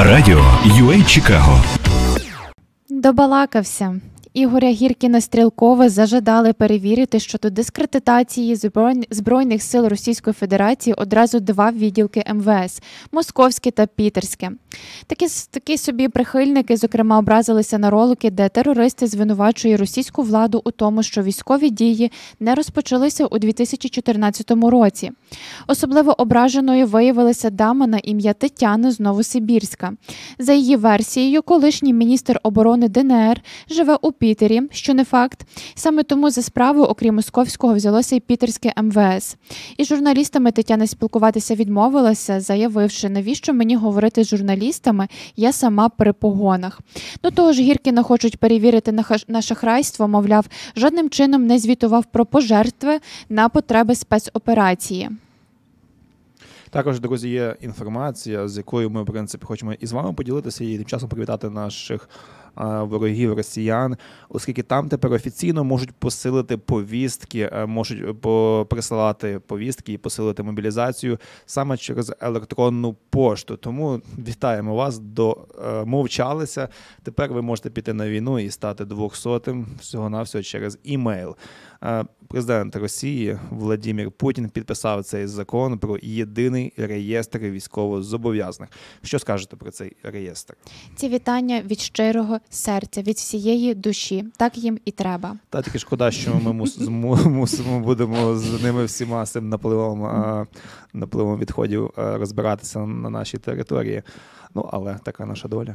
Радіо UA Чикаго. Добалакався. Ігоря Гіркіна-Стрєлкова зажадали перевірити щодо дискредитації Збройних сил Російської Федерації одразу два відділки МВС – Московське та Пітерське. Такі собі прихильники, зокрема, образилися на ролики, де терористи звинувачують російську владу у тому, що військові дії не розпочалися у 2014 році. Особливо ображеною виявилася дама на ім'я Тетяна з Новосибірська. За її версією, колишній міністр оборони ДНР живе у Пітері, що не факт. Саме тому за справу, окрім Московського, взялося і Пітерське МВС. І з журналістами Тетяна спілкуватися відмовилася, заявивши, навіщо мені говорити з журналістами, я сама при погонах. До того ж, Гіркіна хочуть перевірити на шахрайство, мовляв, жодним чином не звітував про пожертви на потреби спецоперації. Також, друзі, є інформація, з якою ми, в принципі, хочемо і з вами поділитися, і тим часом привітати наших ворогів росіян, оскільки там тепер офіційно можуть посилити повістки, можуть присилати повістки і посилити мобілізацію саме через електронну пошту. Тому вітаємо вас, домовчалися. Тепер ви можете піти на війну і стати 200-м всього-навсього через імейл. Президент Росії Владимир Путін підписав цей закон про єдиний реєстр військовозобов'язаних. Що скажете про цей реєстр? Ці вітання від щирого серця, від всієї душі. Так їм і треба. Та тільки шкода, що ми будемо з ними всіма з цим напливом відходів розбиратися на нашій території. Ну, але така наша доля.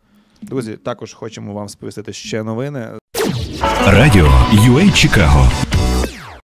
Друзі, також хочемо вам сповістити ще новини. Радіо UA Чикаго.